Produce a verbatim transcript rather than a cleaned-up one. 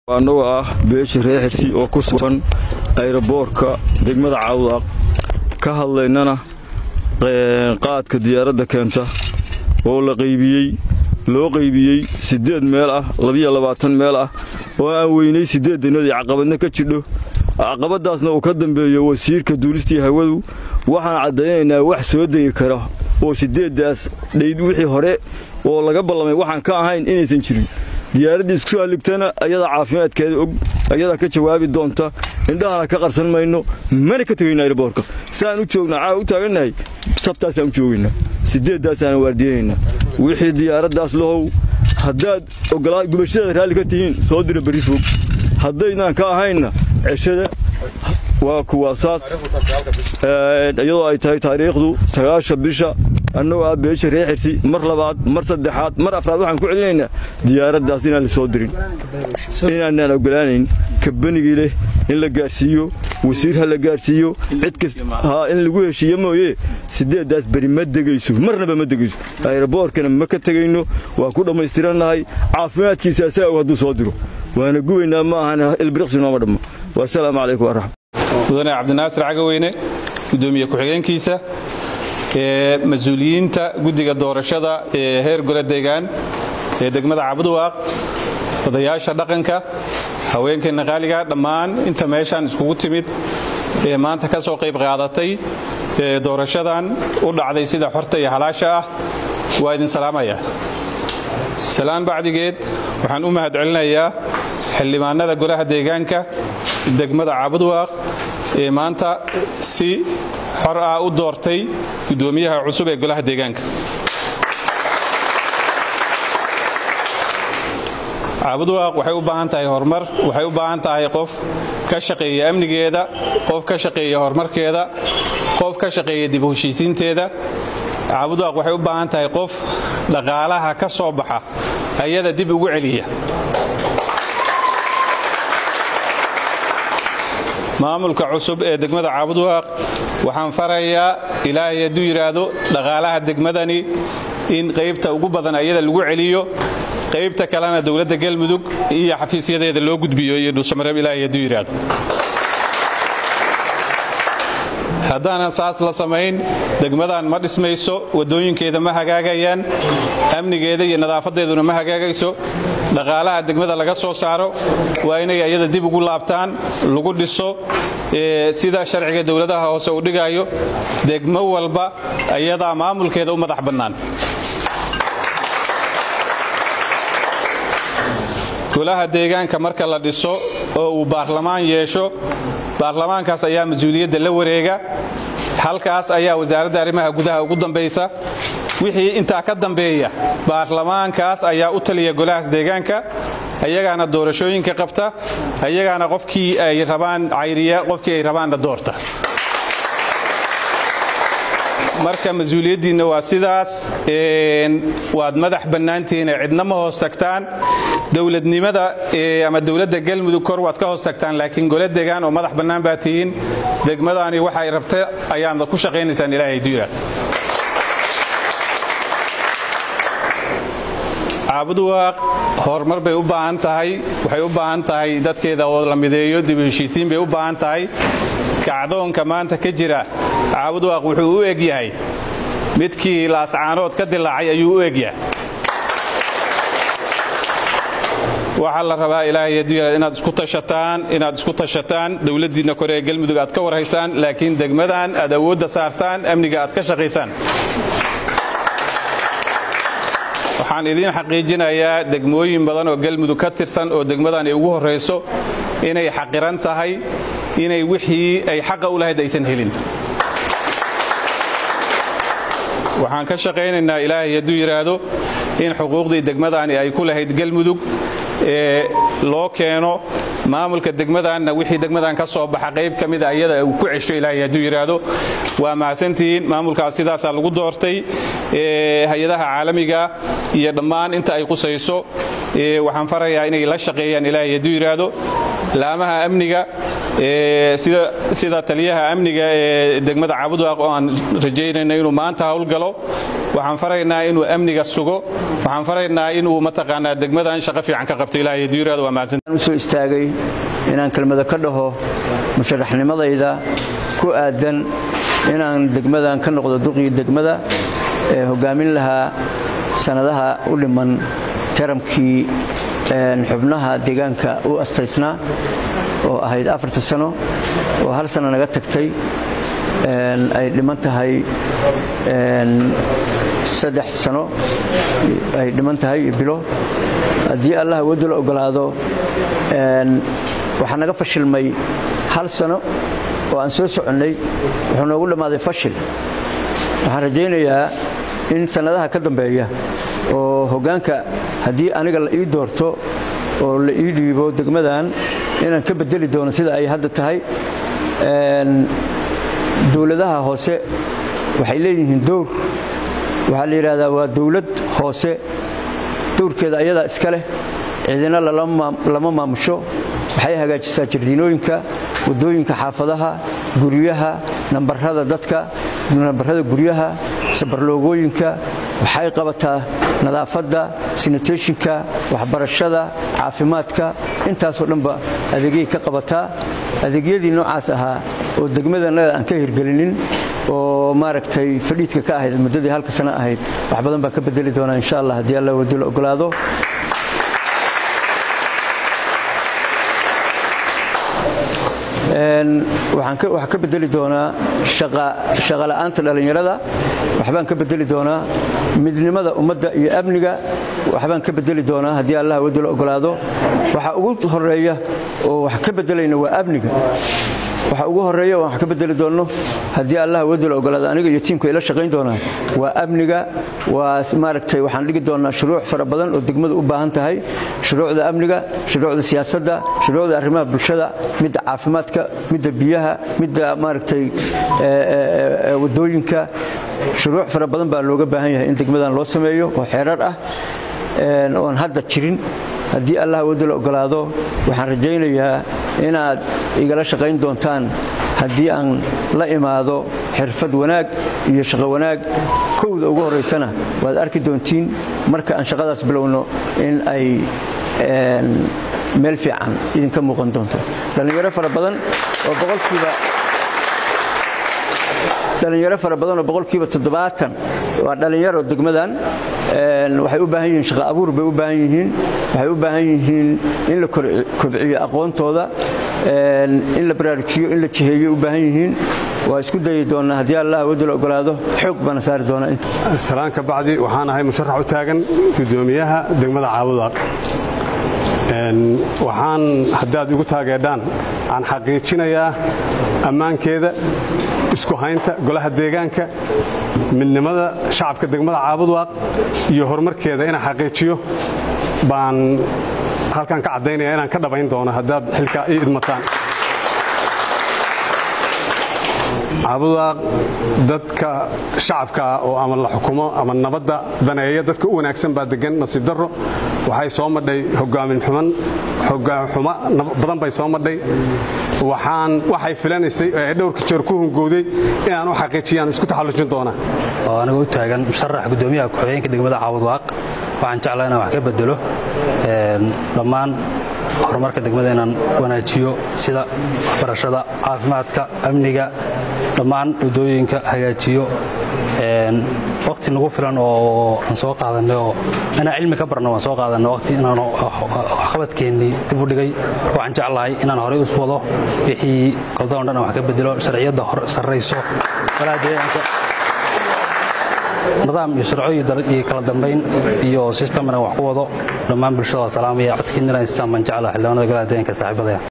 anoo ah beesha reer xirsi oo ku sugan ayraboorka degmada Cawdaaq ka hadlaynana qaadka diyaaradda keenta oo la qaybiyay loo qaybiyay sideed meel ah laba iyo labaatan meel ah oo aan weynay sideed dinood caqabadna ka jidho caqabadaasna uu ka dambeeyo wasiirka duulistii hawadu waxaan cadeynaynaa wax soo degi kara oo sideedaas dheyd wixii hore oo laga ballamay waxaan ka ahayn inaysan jirin diyaaradda isku aligtana ayada caafimaadkeeda og ayada ka jawaabi doonta indhahana ka qarsan mayno mana ka tagaynaa ayraboorka saan u joognaa caa u taaganahay sabtaas aan u joognaa sideedaas aan waardiyeynaa wixii diyaaraddaas lahow haddaad ogolaa gubashada raalli ka tihiin soo dira bari fog haddaynaan ka ahayna ceshada waa kuwa saas iyadoo ay tahay taariikhdu sagaashan bisha annagoo ah beesha reer xirsi mar labaad mar saddexaad mar afraad waxaan ku celinaynaa diyaaraddaas inaan la soo dirin inaanaan ogolaanayn kabanigii leh in la gaarsiiyo wasiir ha la gaarsiiyo cid kasta haa in lagu heshiiyo mooye sideedaas beri ma degayso marnaba ma degayso ayraboorkana ma ka tegayno waa ku dhammaystirannahay caafimaadkiisa asaa og hadduu soo diro waana gubaynaa ma ahana ilbiriqsi nooma dhammo wasalaamu calaykum waraxmat mudane cabdinaasir cagaweyne gudoomiye ku-xigeenkiisa ee mas'uuliyiinta guddiga doorashada ee heer gole deegaan ee degmada Cawdaaq odayaasha dhaqanka haweenkeena qaaliga dhammaan inta meeshan iskugu timid ee maanta ka soo qayb qaadatay ee doorashadan u dhacday sida xorta iyo halaasha ah waa idin salaamaya salaan bacdigeed waxaan u mahad celinayaa xildhibaanada golaha deegaanka degmada Cawdaaq ee maanta si xor ah u doortay gudoomiyaha cusub ee golaha deegaanka Cawdaaq waxay u baahan tahay horumar waxay u baahan tahay qof ka shaqeeya amnigeeda qof ka shaqeeya horumarkeeda qof ka shaqeeya dib u heshiisiinteeda Cawdaaq waxay u baahan tahay qof dhaqaalaha ka soo baxa ayada dib ugu celiya maamulka cusub ee degmada Cawdaaq waxaan farayaa ilaahay hadduu yiraahdo dhaqaalaha degmadani in qaybta ugu badan ayada lagu celiyo qaybta kalena dawladda galmudug iyo xafiisyadeeda loo gudbiyo iyo dhuusamareeb ilaahay hadduu yiraahdo haddana saas la sameyn degmadan ma dhismayso wadooyinkeeda ma hagaagayaan amnigeeda iyo nadaafadeeduna ma hagaagayso dhaqaalaha degmada laga soo saaro waa inay ayada dib ugu laabtaan lagu dhiso sida sharciga dawladaha hoose u dhigayo degmo walba ayada maamulkeeda u madax bannaan golaha deegaanka marka la dhiso oo uu baarlamaan yeesho baarlamaankaas ayaa mas'uuliyadda la wareega halkaas ayaa wasaaradda arrimaha gudaha ugu dambaysa wixii inta ka dambeeya baarlamaankaas ayaa u taliya golaha deegaanka ayagana doorashooyinka qabta ayagana qofkii ay rabaan cayriya qofkii ay rabaan doorta marka mas'uuliyadiina waa sidaas een waad madax bannaantiin cidna ma hoos tagtaan dawladnimada ama dawladda galmudug kor waad ka hoos tagtaan laakiin gole deegaan oo madax bannaan baa tihiin degmadani waxa ay rabtay ayaan ku shaqeynaysaan ilaahay diira Cawdaaq horumar bay u baahan tahay waxay u baahan tahay dadkeeda oo la mideeyo dib u heshiisiin bay u baahan tahay kacdoonka maanta ka jira Cawdaaq wuxuu u eg yahay midkii laascaanood ka dilaacay ayuu u eg yahay waxa la rabaa ilaahay hadduu inaad isku tashataan inaad isku tashataan dawladdiina kore ee galmudug aad ka warhaysaan laakiin degmadan aad awoodda saartaan amniga aad ka shaqaysaan waxaan idin xaqiijinayaa degmooyin badan oo galmudug ka tirsan oo degmadan ay ugu horeyso inay xaqiran tahay inay wixii ay xaq u lahayd aysan helin waxaan ka shaqeynaynaa ilaahay hadduu yiraahdo in xuquuqdii degmadani ay ku lahayd galmudug ee loo keeno maamulka degmadana wixii degmadan ka soo baxa qayb kamid ah ayada uu ku cesho ilaahay hadduu yiraahdo waa maasantiin maamulkaas sidaas lagu doortay ee hay'adaha caalamiga iyo dhammaan inta ay qusayso ee waxaan farayaa inay la shaqeeyaan ilaahay hadduu yiraahdo laamaha amniga ee sida sida taliyaha amniga ee degmada Cawdaaq oo aan rajeynayno inuu maanta hawl galo waxaan faraynaa inuu amniga sugo waxaan faraynaa inuu mataqaanaa degmadan shaqo fiican ka qabto ilaahay diirada waa mahadsan u soo istaagay inaan kelmado ka dhaho musharaxnimadayda ku aadan inaan degmadan ka noqdo duqii degmada ee hogaamin lahaa sanadaha u dhiman taramkii xubnaha deegaanka u astaysnaa oo ahayd afarta sano oo hal sano naga tagtay ay dhiman tahay saddex sano ay dhiman tahay bilo haddii allah waddo la ogolaado waxaa naga fashilmay hal sano oo aan soo soconnay wuxuu noogu dhammaaday fashil waxaan rajaynayaa in sannadaha ka dambeeya oo hoggaanka haddii aniga la ii doorto oo la ii dhiibo degmadan inaan ka bedeli doono sida ay hadda tahay dowladaha hoose waxay leeyihiin dowr waxaa la yidhaahdaa waa dowlad hoose dowrkeeda ayadaa iska leh cidina lama maamusho waxay hagaajisaa jardiinooyinka waddooyinka xaafadaha guryaha nambarrada dadka nambarrada guryaha sabarloogooyinka waxay qabataa nadaafadda sanitationka waxbarashada caafimaadka intaasoo dhanba adeegyay ka qabataa adeegyadii noocaas ahaa oo degmadana aan ka hirgelinin oo maaragtay fadhiidka ka ahayd muddadii halka sano ahayd wax badan baa ka bedeli doonaa insha allah haddii allah waddo la ogolaado waxaan ka bedeli doonaa shaqa la'aanta dhallinyarada waxbaan ka bedeli doonaa midnimada ummadda iyo amniga waxbaan ka bedeli doonaa haddii allah waddo la ogolaado waxa ugu horeeya oo wax ka bedelayna waa amniga waxa ugu horeeya wax ka bedeli doono haddii allah waddo la ogolaado aniga iyo tiimka ila shaqayn doonaa waa amniga waa maaragtay waxaan dhigi doonaa shuruuc fara badan oo degmadu u baahan tahay shuruucda amniga shuruucda siyaasadda shuruucda arrimaha bulshada midda caafimaadka midda biyaha midda maaragtay waddooyinka shuruuc fara badan baa looga baahan yahay in degmadan loo sameeyo oo xeerar ah oon hadda jirin haddii allah waddo la ogolaado waxaan rajaynayaa inaad igala shaqayn doontaan haddii aan la imaado xirfad wanaag iyo shaqo wanaag kowda ugu horeysana waad arki doontiin marka aan shaqadaas bilowno in ay meel fiican idinka muuqan doonto dhalinyaro fara badan oo boqolkiiba dhalinyaro fara badan oo boqolkiiba toddobaatan waa dhalinyaro degmadan waxay u baahan yihiin shaqo abuur bay u baahan yihiin waxay u baahan yihiin in la kobciyo aqoontooda in la baraarujiyo in la jiheeyo u baahan yihiin waa isku dayi doonaa haddii allah waddo la ogolaado xoog bana saari doonaa inta salaan ka bacdi waxaan ahay musharax u taagan gudoomiyaha degmada Caabudaaq waxaan haddaad igu taageedhaan aan xaqiijinayaa ammaankeeda isku haynta golaha deegaanka midnimada shacabka degmada Caabudaaq iyo horumarkeeda inaan xaqiijiyo baan halkan ka cadeynayaa inaan ka dhabayn doono haddaad xilka ii idmataan Caabudaaq dadka shacabka oo ama la xukumo ama nabadda daneeya dadka u wanaagsan baa degan nasiib darro waxay soo madhay hogaamin xuman hoggaan xuma badan bay soo madhay waxaan waxay filanaysay ee dhowrka jeer ku hungowday inaan u xaqiijiyaan isku taxallujin doona oo anigu u taagan musharax gudoomiyaha ku-xigeenka degmada Caabudaaq waxaan jeclahay inaan wax ka bedelo dhammaan horumarka degmada inaan wanaajiyo sida waxbarashada caafimaadka amniga dhammaan waddooyinka hagaajiyo waqti nagu filan oo aan soo qaadanay oo inaan cilmi ka barno waan soo qaadanay waqti inaan waxqabadkeennii dib u dhigay waxaan jeclahay inaan horey u wado wixii qaldan dhan wax ka bedelo sharciyadda hor sarreyso nidaam iyo sharciyo iyo kala dambeyn iyo system aan wax ku wado dhammaan bulshada salaamaya codkiina inaan isaan man jeclahay xilwaanada golaha deegaanka saaxiibada